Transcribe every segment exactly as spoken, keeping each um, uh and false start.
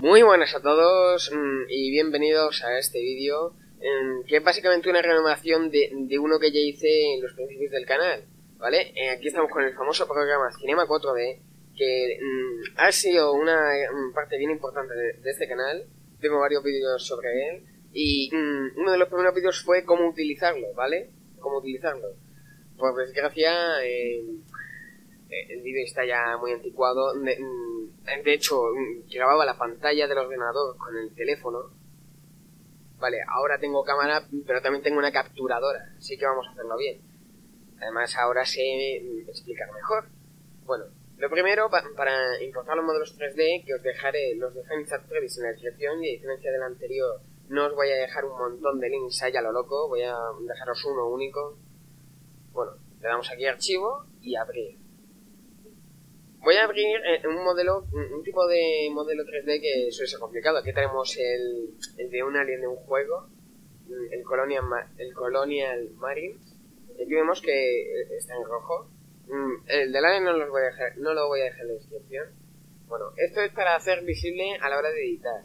Muy buenas a todos mmm, y bienvenidos a este vídeo mmm, que es básicamente una renovación de, de uno que ya hice en los principios del canal, ¿vale? Eh, aquí estamos con el famoso programa Cinema cuatro D, que mmm, ha sido una mmm, parte bien importante de, de este canal. Tengo varios vídeos sobre él y mmm, uno de los primeros vídeos fue cómo utilizarlo, ¿vale? Cómo utilizarlo. Por desgracia, eh, el vídeo está ya muy anticuado. De, de hecho, grababa la pantalla del ordenador con el teléfono. Vale, ahora tengo cámara, pero también tengo una capturadora, así que vamos a hacerlo bien. Además, ahora sé explicar mejor. Bueno, lo primero, pa para importar los modelos tres D, que os dejaré, los dejé en chat previs en la descripción, y a diferencia del anterior, no os voy a dejar un montón de links ahí a lo loco, voy a dejaros uno único. Bueno, le damos aquí archivo y abrir. Voy a abrir un modelo, un tipo de modelo tres D que suele ser complicado. Aquí tenemos el, el de un alien de un juego, el Colonial, el Colonial Marines. Y aquí vemos que está en rojo. El del alien no, los voy a dejar, no lo voy a dejar en la descripción. Bueno, esto es para hacer visible a la hora de editar.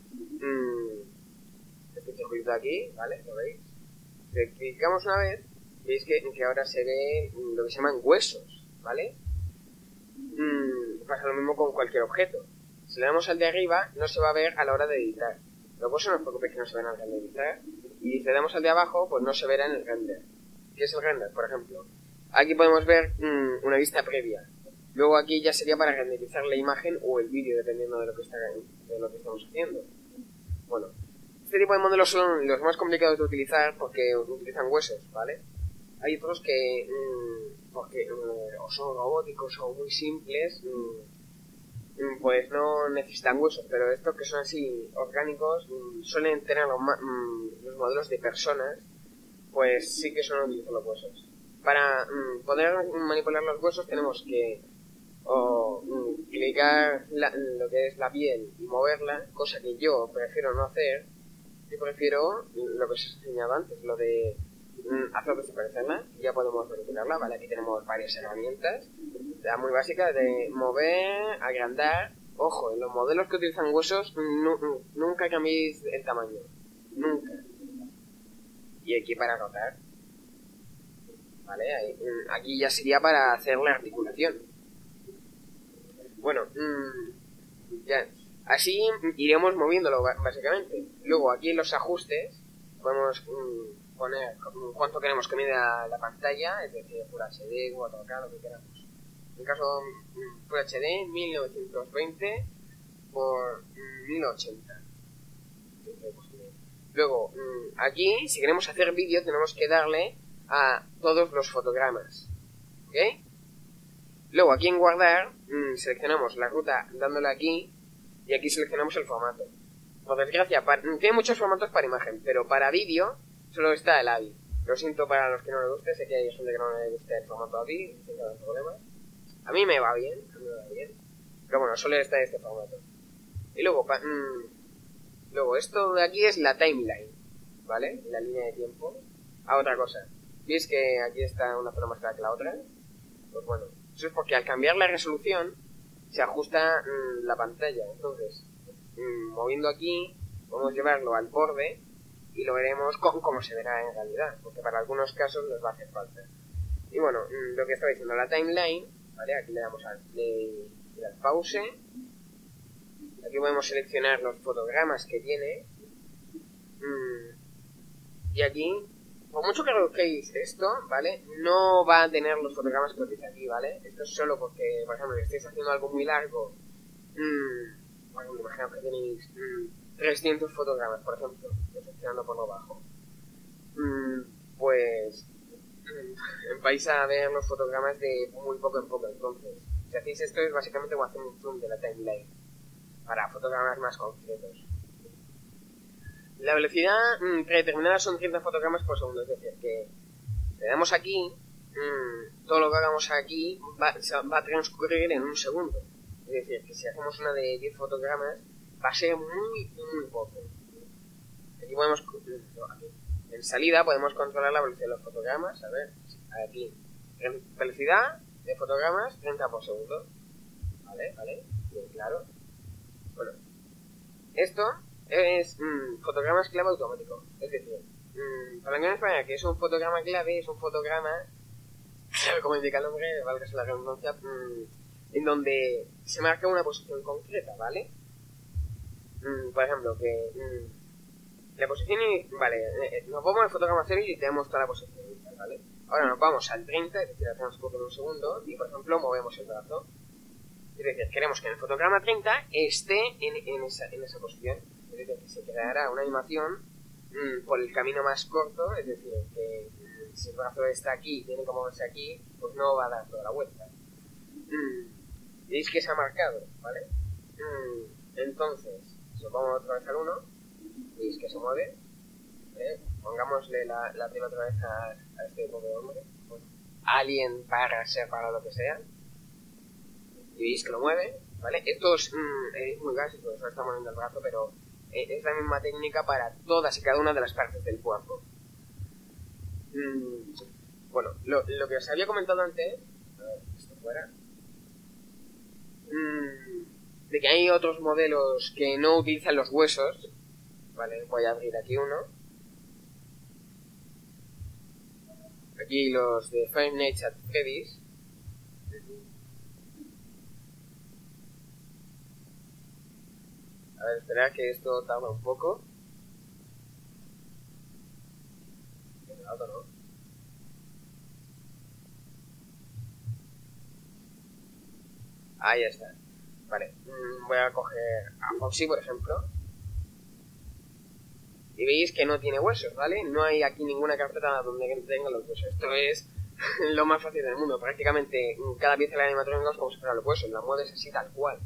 Este circuito aquí, ¿vale? ¿Lo veis? Si clicamos una vez, veis que, que ahora se ve lo que se llaman huesos, ¿vale? Mm, pasa lo mismo con cualquier objeto. Si le damos al de arriba, no se va a ver a la hora de editar. Luego no os preocupéis que no se ven al de editar. Y si le damos al de abajo, pues no se verá en el render. ¿Qué es el render? Por ejemplo, aquí podemos ver mm, una vista previa. Luego aquí ya sería para renderizar la imagen o el vídeo, dependiendo de lo que está, de lo que estamos haciendo. Bueno, este tipo de modelos son los más complicados de utilizar porque utilizan huesos, ¿vale? Hay otros que, mmm, porque mmm, o son robóticos o muy simples, mmm, pues no necesitan huesos, pero estos que son así orgánicos mmm, suelen tener los, mmm, los modelos de personas, pues sí que suelen utilizar los huesos. Para mmm, poder manipular los huesos tenemos que o mmm, clicar la, lo que es la piel y moverla, cosa que yo prefiero no hacer. Yo prefiero lo que os he enseñado antes, lo de hacer desaparecerla, y ya podemos manipularla, ¿vale? Aquí tenemos varias herramientas, la muy básica de mover, agrandar. Ojo, en los modelos que utilizan huesos nu nunca cambiéis el tamaño, nunca. Y aquí para rotar, ¿vale? Ahí, aquí ya sería para hacer la articulación. Bueno, mmm, ya, así iremos moviéndolo básicamente. Luego aquí en los ajustes podemos mmm, poner cuánto queremos que mida la pantalla, es decir, Full H D, cuatro K, lo que queramos. En caso Full H D, mil novecientos veinte por mil ochenta. Luego, aquí, si queremos hacer vídeo, tenemos que darle a todos los fotogramas, ¿ok? Luego, aquí en guardar, seleccionamos la ruta dándole aquí, y aquí seleccionamos el formato. Por desgracia, para, tiene muchos formatos para imagen, pero para vídeo solo está el A V I. Lo siento para los que no les guste, sé que hay gente que no le gusta el formato A V I, sin ningún problema. A mí me va bien, a mí me va bien. Pero bueno, solo está este formato. Y luego, pa, mmm, luego esto de aquí es la timeline, ¿vale? La línea de tiempo. Ah, otra cosa. ¿Veis que aquí está una zona más clara que la otra? Pues bueno, eso es porque al cambiar la resolución se ajusta mmm, la pantalla. Entonces, mmm, moviendo aquí, podemos llevarlo al borde y lo veremos como, como se verá en realidad, porque para algunos casos nos va a hacer falta. Y bueno, lo que estaba diciendo, la timeline, ¿vale? Aquí le damos al play y al pause. Aquí podemos seleccionar los fotogramas que tiene. Y aquí, por mucho que reduzcáis esto, ¿vale? No va a tener los fotogramas que os dice aquí, ¿vale? Esto es solo porque, por ejemplo, si estáis haciendo algo muy largo, mmm, bueno, imaginaos que tenéis mmm, trescientos fotogramas, por ejemplo, seleccionando por lo bajo, mm, pues mm, vais a ver los fotogramas de muy poco en poco. Entonces, si hacéis esto es básicamente como hacer un zoom de la timeline para fotogramas más concretos. La velocidad mm, predeterminada son treinta fotogramas por segundo, es decir, que le damos aquí, mmm, todo lo que hagamos aquí va, va a transcurrir en un segundo. Es decir, que si hacemos una de diez fotogramas va a ser muy, muy poco. Aquí podemos, aquí, en salida podemos controlar la velocidad de los fotogramas. A ver, aquí, velocidad de fotogramas treinta por segundo. Vale, vale, bien claro. Bueno, esto es mmm, fotogramas clave automático. Es decir, mmm, para que no España, que es un fotograma clave, es un fotograma, como indica el nombre, valga la redundancia, mmm, en donde se marca una posición concreta, ¿vale? Mm, por ejemplo, que mm, la posición y, vale, eh, nos vamos al fotograma cero y tenemos toda la posición inicial, ¿vale? Ahora nos vamos al treinta, es decir, hacemos poco en un segundo y, por ejemplo, movemos el brazo. Es decir, queremos que en el fotograma treinta esté en, en, esa, en esa posición. Es decir, que se creará una animación mmm, por el camino más corto, es decir, que mmm, si el brazo está aquí y tiene que moverse aquí, pues no va a dar toda la vuelta. Mm, Veis que se ha marcado, ¿vale? Mm, entonces, si nos vamos otra vez al uno, veis que se mueve. ¿eh? Pongámosle la, la piel otra vez a, a este pobre hombre. Bueno, alien para ser para lo que sea. Y veis que lo mueve, ¿vale? Esto es, mm, es muy básico, eso está moviendo el brazo, pero es la misma técnica para todas y cada una de las partes del cuerpo. Mm, bueno, lo, lo que os había comentado antes, a ver, esto fuera, mm, de que hay otros modelos que no utilizan los huesos, ¿vale? Voy a abrir aquí uno. Aquí los de Five Nights at Freddy's. A ver, espera que esto tarda un poco. El auto no. Ahí está. Vale, mm, voy a coger a Foxy, por ejemplo. Y veis que no tiene huesos, ¿vale? No hay aquí ninguna carpeta donde tenga los huesos. Esto es lo más fácil del mundo. Prácticamente cada pieza de la animatrónica es como si fuera los huesos. La mueves así tal cual.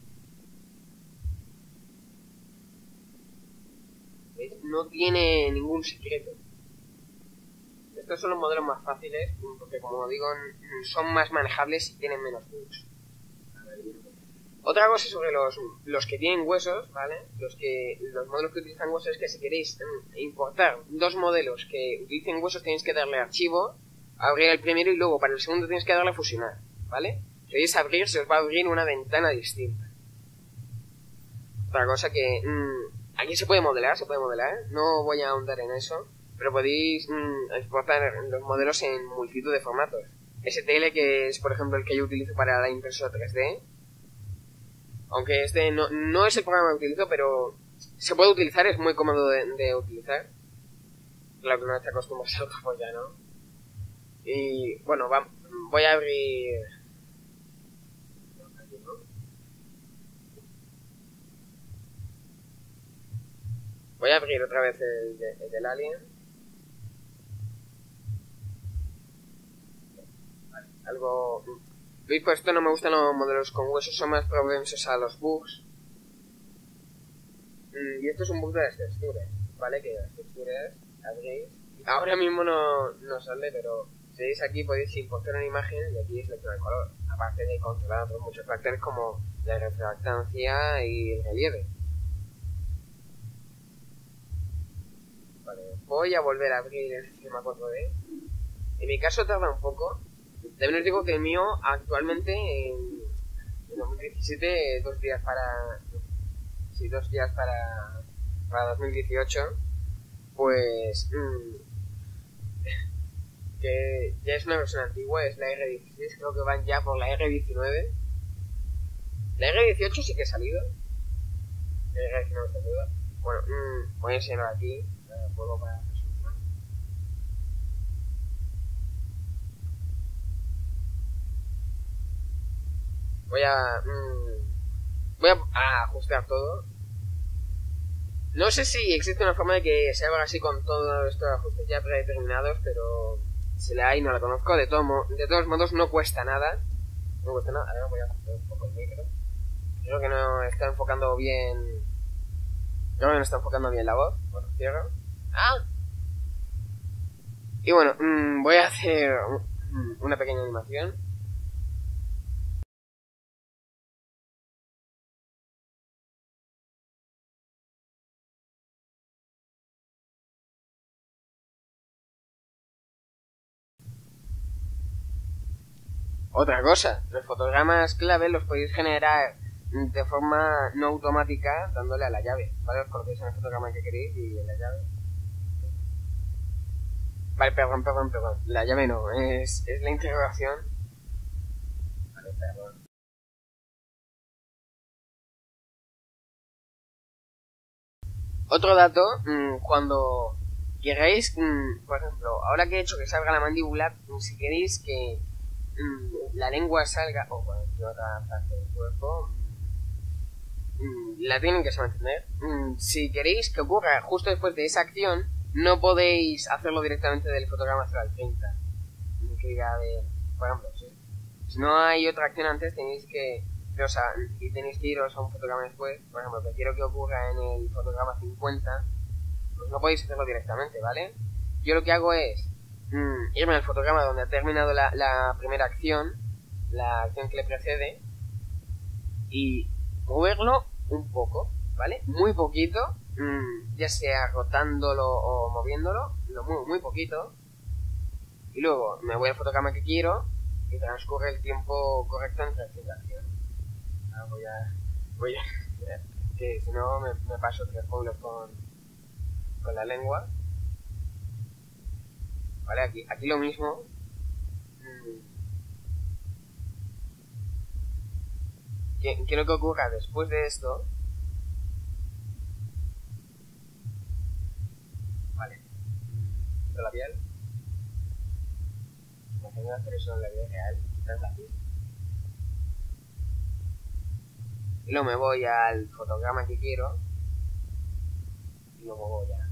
¿Veis? No tiene ningún secreto. Estos son los modelos más fáciles porque, como digo, son más manejables y tienen menos bugs. Otra cosa sobre los, los que tienen huesos, ¿vale? Los que los modelos que utilizan huesos es que si queréis mm, importar dos modelos que utilicen huesos tenéis que darle archivo, abrir el primero y luego para el segundo tenéis que darle a fusionar, ¿vale? Si queréis abrir, se os va a abrir una ventana distinta. Otra cosa que... Mmm, aquí se puede modelar, se puede modelar, no voy a ahondar en eso, pero podéis mmm, exportar los modelos en multitud de formatos. S T L, que es por ejemplo el que yo utilizo para la impresora tres D, aunque este no, no es el programa que utilizo, pero se puede utilizar, es muy cómodo de, de utilizar. Claro que no está acostumbrado a otro, pues ya no. Y bueno, va, voy a abrir... Voy a abrir otra vez el, de, el del Alien. Vale, algo... ¿Veis? Por esto no me gustan los modelos con huesos, son más propensos a los bugs. Mm, y esto es un bug de las texturas, ¿vale? Que las texturas, abrís... Ahora mismo no, no sale, pero si veis aquí podéis importar una imagen y aquí seleccionar el color. Aparte de controlar otros muchos factores como la refractancia y el relieve. Vale, voy a volver a abrir el sistema cuatro D. En mi caso tarda un poco. También os digo que el mío actualmente en, en dos mil diecisiete, dos días para... Sí, dos días para, para dos mil dieciocho, pues... Mmm, que ya es una versión antigua, es la R dieciséis, creo que van ya por la R diecinueve. La R dieciocho sí que ha salido. La R diecinueve está duda. Bueno, mmm, voy a enseñar aquí. Juego para resolución. Voy a... Mmm, voy a, a ajustar todo. No sé si existe una forma de que se haga así con todos estos ajustes ya predeterminados, pero si la hay no la conozco. De, todo de todos modos no cuesta nada. No cuesta nada. Ahora voy a ajustar un poco el micro. Creo que no está enfocando bien... Creo que no está enfocando bien la voz. Bueno, cierro. ¡Ah! Y bueno, mmm, voy a hacer una pequeña animación. Otra cosa, los fotogramas clave los podéis generar de forma no automática dándole a la llave, ¿vale? Os colocáis en el fotograma que queréis y en la llave. Vale, perdón, perdón, perdón. La llave no, es, es la interrogación. Vale, perdón. Otro dato, mmm, cuando queráis, mmm, por ejemplo, ahora que he hecho que salga la mandíbula, si queréis que mmm, la lengua salga, o cualquier otra parte del cuerpo, mmm, la tienen que saber entender. Mmm, si queréis que ocurra justo después de esa acción, no podéis hacerlo directamente del fotograma cero al treinta. Que diga de, por ejemplo, si, si no hay otra acción antes, tenéis que, o sea, y tenéis que iros a un fotograma después. Por ejemplo, que quiero que ocurra en el fotograma cincuenta, pues no podéis hacerlo directamente, ¿vale? Yo lo que hago es mmm, irme al fotograma donde ha terminado la, la primera acción, la acción que le precede, y moverlo un poco, ¿vale? Muy poquito, mmm, ya sea rotándolo o moviéndolo, lo muevo muy poquito, y luego me voy al fotograma que quiero y transcurre el tiempo correcto entre acción y acción. Ahora voy a... voy a... que si no me, me paso tres pueblos con, con la lengua. Vale, aquí, aquí lo mismo. Quiero que ocurra después de esto. Vale. Quito la piel. Imagino hacer eso en la vida real. Quitar la piel. Y luego me voy al fotograma que quiero. Y luego voy ya.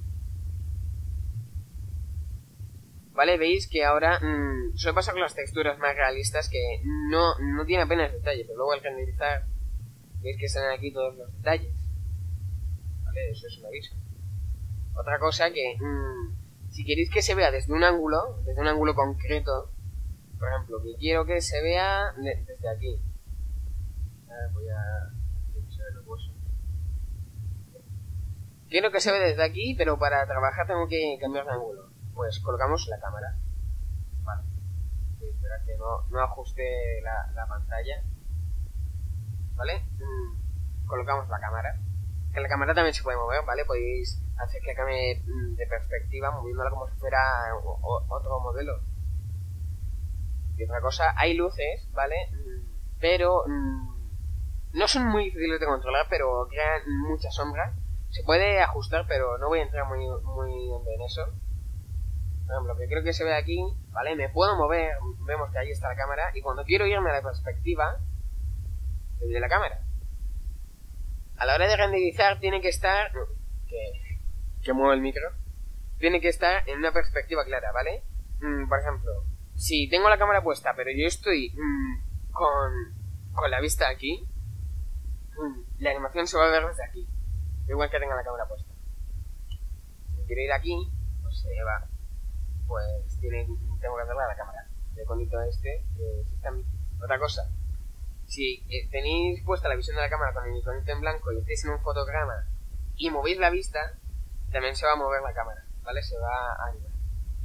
Vale, veis que ahora mmm, suele pasar con las texturas más realistas que no, no tiene apenas detalle, pero luego al renderizar veis que salen aquí todos los detalles. Vale, eso es un aviso. Otra cosa que mmm, si queréis que se vea desde un ángulo, desde un ángulo concreto, por ejemplo, que quiero que se vea de, desde aquí. A ver, voy a dividir los huesos. Quiero que se vea desde aquí, pero para trabajar tengo que cambiar de ángulo. Pues colocamos la cámara. Vale. Sí, espera que no, no ajuste la, la pantalla. ¿Vale? Mm, colocamos la cámara. Que la cámara también se puede mover, ¿vale? Podéis hacer que cambie de perspectiva moviéndola como si fuera o, o, otro modelo. Y otra cosa, hay luces, ¿vale? Mm, pero mm, no son muy difíciles de controlar, pero crean mucha sombra. Se puede ajustar, pero no voy a entrar muy, muy hondo en eso. Por ejemplo, que creo que se ve aquí, ¿vale? Me puedo mover, vemos que ahí está la cámara, y cuando quiero irme a la perspectiva de la cámara, a la hora de renderizar tiene que estar, que, que muevo el micro, tiene que estar en una perspectiva clara, ¿vale? Mm, por ejemplo, si tengo la cámara puesta, pero yo estoy mm, con, con la vista aquí, mm, la animación se va a ver desde aquí, igual que tenga la cámara puesta. Si quiero ir aquí, pues se va. Pues tiene, tengo que hacerla a la cámara. El iconito este, que si está en... Otra cosa, si eh, tenéis puesta la visión de la cámara con el iconito en blanco y estáis en un fotograma y movéis la vista, también se va a mover la cámara, ¿vale? Se va a animar.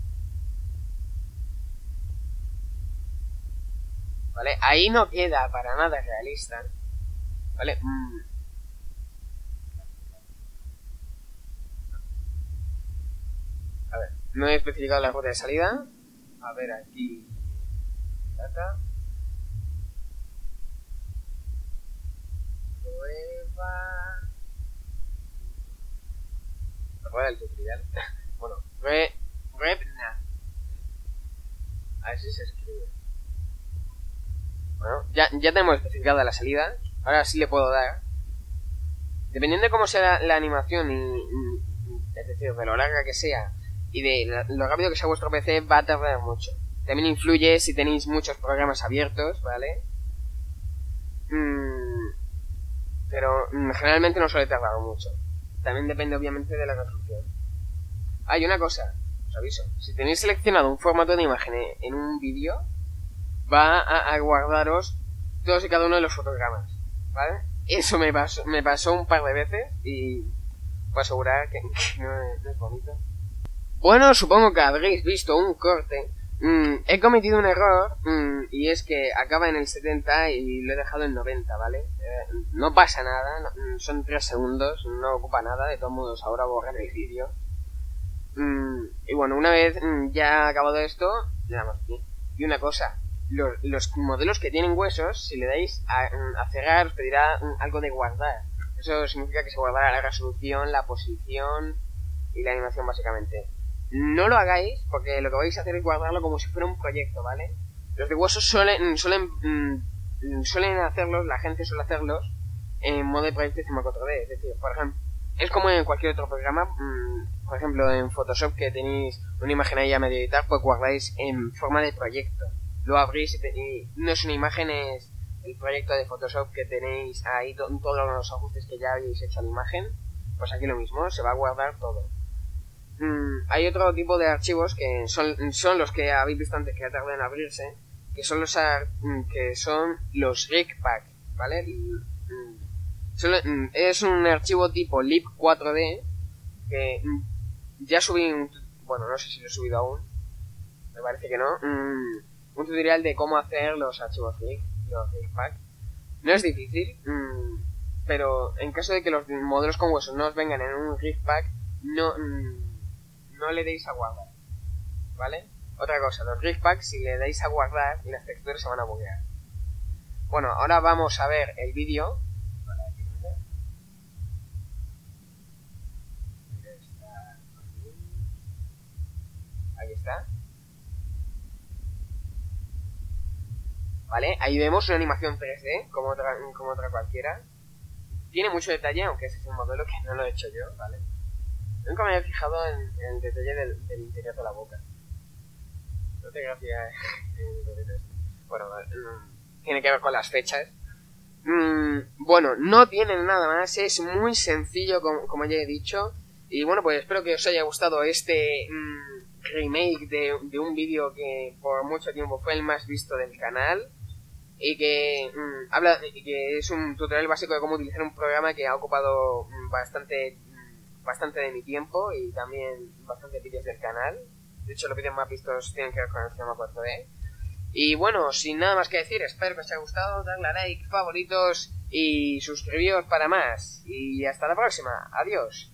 ¿Vale? Ahí no queda para nada realista, ¿vale? Mm. A ver. No he especificado la ruta de salida. A ver, aquí. Data. Prueba. Prueba del tutorial. Bueno, re. Repna. A ver si se escribe. Bueno, ya, ya tenemos especificada la salida. Ahora sí le puedo dar. Dependiendo de cómo sea la, la animación y, y. Es decir, de lo larga que sea. Y de lo rápido que sea vuestro P C va a tardar mucho. También influye si tenéis muchos programas abiertos, ¿vale? Mm, pero mm, generalmente no suele tardar mucho. También depende obviamente de la resolución. Hay una cosa, os aviso. Si tenéis seleccionado un formato de imagen en un vídeo, va a, a guardaros todos y cada uno de los fotogramas, ¿vale? Eso me pasó, me pasó un par de veces y puedo asegurar que, que no, es, no es bonito. Bueno, supongo que habréis visto un corte Mm, he cometido un error mm, y es que acaba en el setenta y lo he dejado en noventa, ¿vale? Eh, no pasa nada, no, son tres segundos, no ocupa nada, de todos modos ahora borrar el vídeo. Mm, y bueno, una vez mm, ya acabado esto, le damos aquí. Y una cosa, los, los modelos que tienen huesos, si le dais a, a cerrar, os pedirá mm, algo de guardar. Eso significa que se guardará la resolución, la posición y la animación básicamente. No lo hagáis, porque lo que vais a hacer es guardarlo como si fuera un proyecto, ¿vale? Los de huesos suelen, suelen, mmm, suelen hacerlos, la gente suele hacerlos en modo de proyecto Cinema cuatro D. Es decir, por ejemplo, es como en cualquier otro programa. Mmm, por ejemplo, en Photoshop, que tenéis una imagen ahí a medio editar, pues guardáis en forma de proyecto. Lo abrís y, te, y no es una imagen, es el proyecto de Photoshop que tenéis ahí, to, todos los ajustes que ya habéis hecho a la imagen. Pues aquí lo mismo, se va a guardar todo. Mm, hay otro tipo de archivos que son, son los que habéis visto antes que tardan en abrirse, que son los que son los rigpack, ¿vale? Y, mm, son, mm, es un archivo tipo lib cuatro D que mm, ya subí un, bueno, no sé si lo he subido aún, me parece que no, mm, un tutorial de cómo hacer los archivos rig, los rigpack. No es difícil, mm, pero en caso de que los modelos con huesos no os vengan en un rigpack, no mm, no le deis a guardar, ¿vale? Otra cosa, los rigpacks, si le dais a guardar, las texturas se van a buguear. Bueno, ahora vamos a ver el vídeo. Ahí está. Vale, ahí vemos una animación tres D, como otra, como otra cualquiera. Tiene mucho detalle, aunque ese es un modelo que no lo he hecho yo, ¿vale? Nunca me había fijado en, en el detalle del, del interior de la boca. No te gracias. Bueno, mm, tiene que ver con las fechas. Mm, bueno, no tienen nada más, es muy sencillo, como, como ya he dicho. Y bueno, pues espero que os haya gustado este mm, remake de, de un vídeo que por mucho tiempo fue el más visto del canal. Y que mm, habla y que es un tutorial básico de cómo utilizar un programa que ha ocupado mm, bastante bastante de mi tiempo y también bastante vídeos del canal. De hecho, los vídeos más vistos tienen que ver con el Cinema cuatro D. Y bueno, sin nada más que decir, espero que os haya gustado, darle a like, favoritos y suscribíos para más. Y hasta la próxima. Adiós.